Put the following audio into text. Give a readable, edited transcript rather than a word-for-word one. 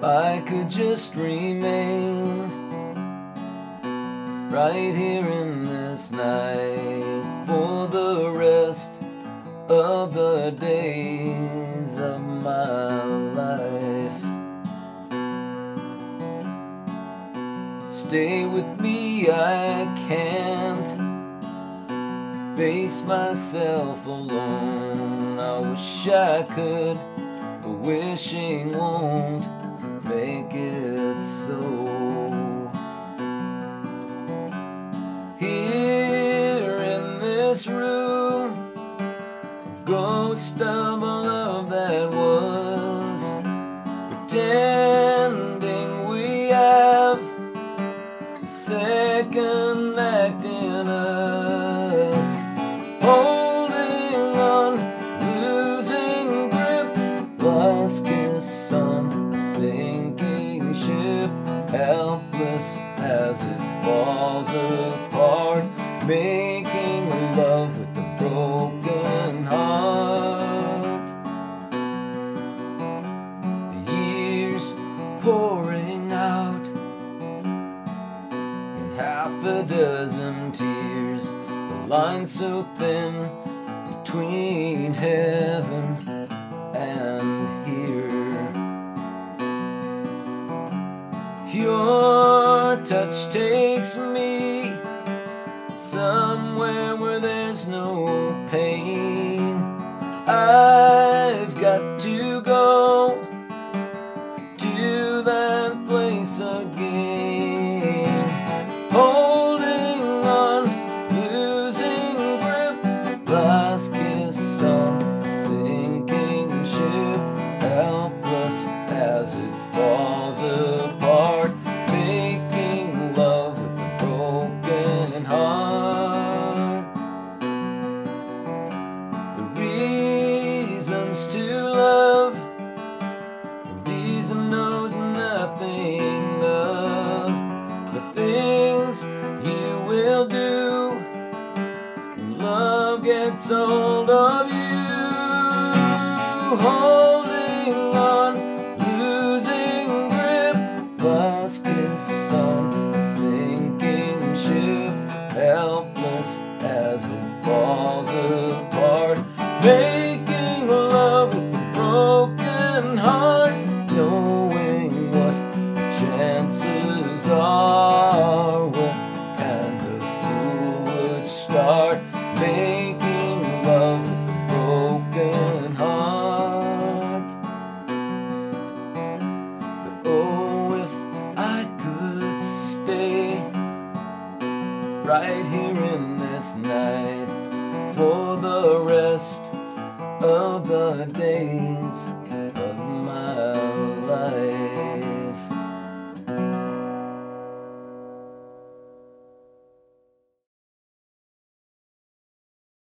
I could just remain right here in this night for the rest of the days of my life. Stay with me, I can't face myself alone. I wish I could, but wishing won't make it so. Here in this room, a ghost of a love that was, pretending we have a second act in us, holding on, losing grip, lost kiss on a sinking ship, helpless as it falls apart, making love with a broken heart. The years pouring out in half a dozen tears, the line so thin between heaven and here. Your touch takes me somewhere where there's no pain. I've got to go to that place again, holding on, losing grip, last kiss on a sinking ship, helpless as it falls apart, making love with a broken heart. The reasons to love, the reason knows nothing of the things you will do when love gets hold of you, holding on, losing grip, last kiss on a sinking ship, helpless as it falls apart, making love with a broken heart, knowing what the chances are, what kind of fool would start making love with a broken heart. But oh, if I could stay right here in this night for the rest of the days